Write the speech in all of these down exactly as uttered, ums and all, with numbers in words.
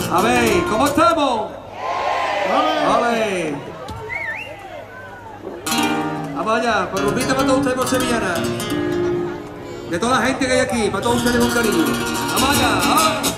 A ver, ¿cómo estamos? ¡Ole! Vamos allá, por rumbita para todos ustedes por sevillana. De toda la gente que hay aquí, para todos ustedes con cariño. Vamos allá, ¡vamos!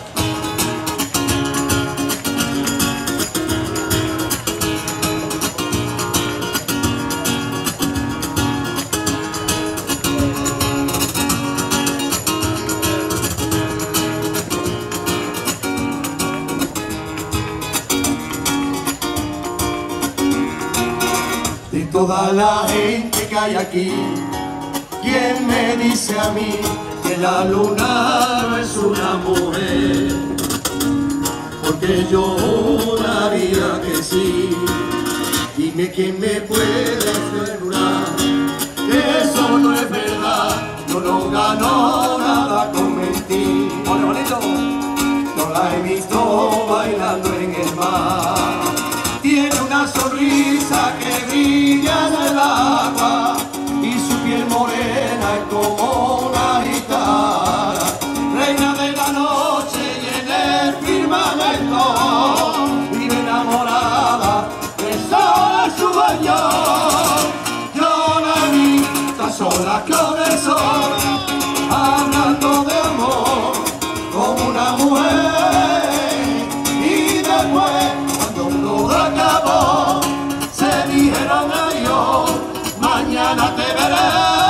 De toda la gente que hay aquí, ¿quién me dice a mí que la luna no es una mujer? Porque yo juraría que sí. Dime quién me puede asegurar que eso no es verdad. Yo no gano nada con mentir. ¡Ole, bonito! No la he visto bailando en el mar. Tiene una sonrisa que brilla en el agua y su piel morena es como una guitarra, reina de la noche y en el firmamento, vive enamorada, de sol es su baño. Yo la vi tan sola con el sol, hablando de amor como una mujer, y después acabó, se dijeron adiós, mañana te veré.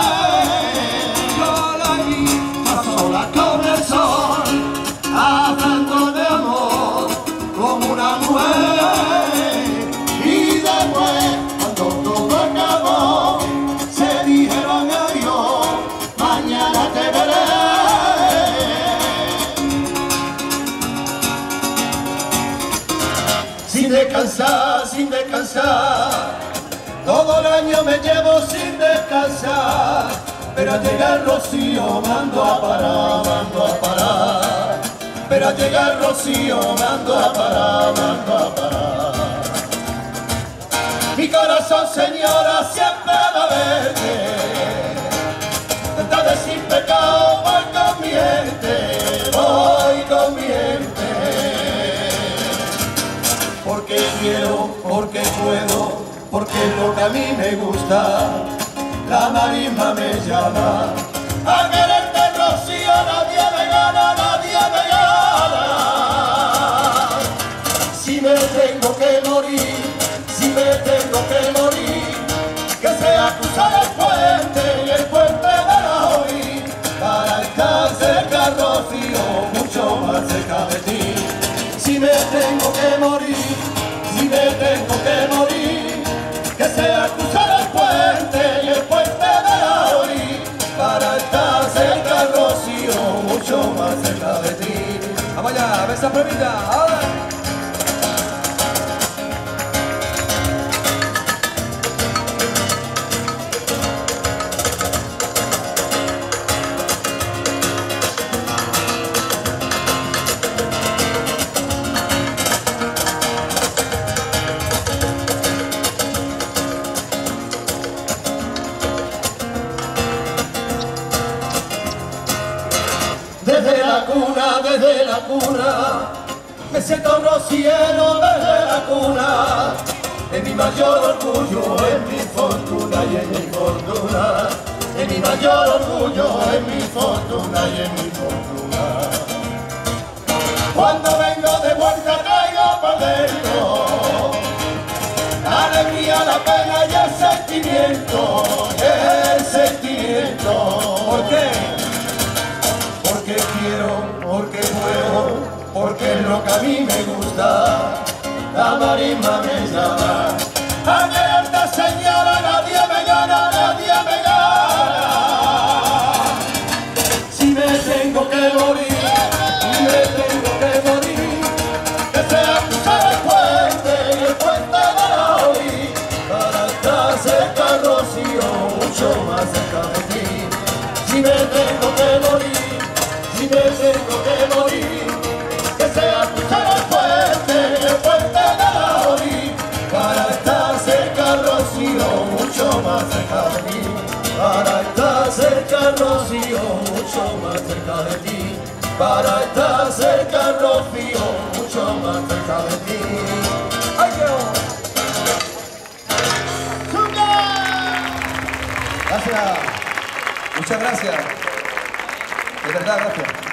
Yo la vi a sola con el sol, hablando de amor como una mujer, y después cuando todo acabó, se dijeron adiós, mañana te veré. Sin descansar, sin descansar, todo el año me llevo sin descansar, pero al llegar Rocío mando a parar, mando a parar, pero al llegar Rocío mando a parar, mando a parar. Mi corazón, señora, siempre va a verte, tanta de sin pecado, voy con mi gente, voy con mi gente. Porque quiero, porque puedo, porque es lo que a mí me gusta, la marisma me llama. A quererte, Rocío, nadie me gana, nadie me gana. Si me tengo que morir, si me tengo que morir, que sea cruzar el puente y el puente de la oí, para estar cerca, Rocío, mucho más cerca de ti. Si me tengo que morir, si me tengo que morir, que sea cruzar el puente y el puente de la orí, para estar cerca, Rocío, mucho más cerca de ti. Vamos allá, a ver esa pruebita, ahora. Desde la cuna, desde la cuna, me siento rociero desde la cuna. Es mi mayor orgullo, es mi fortuna y es mi fortuna. Es mi mayor orgullo, es mi fortuna y es mi fortuna. Cuando vengo de vuelta traigo por dentro la alegría, la pena y el sentimiento, el sentimiento. ¿Por qué? Porque quiero, porque puedo, porque es lo que a mí me gusta, la marisma me llama. A quererte, señora, nadie me gana, nadie me gana. Si me tengo que morir, si me tengo que morir, que sea cruzar el puente y el puente de la oí, para estar cerca, Rocío, mucho más cerca de ti. Si me tengo que morir, si me tengo que morir, que sea cruzar el puente y el puente de la orí, para estar cerca, Rocío, mucho más cerca de ti. Para estar cerca, Rocío, mucho más cerca de ti. Para estar cerca, Rocío, mucho mucho más cerca de ti. ¡Ay, qué bueno! Gracias. Muchas gracias. De verdad, gracias.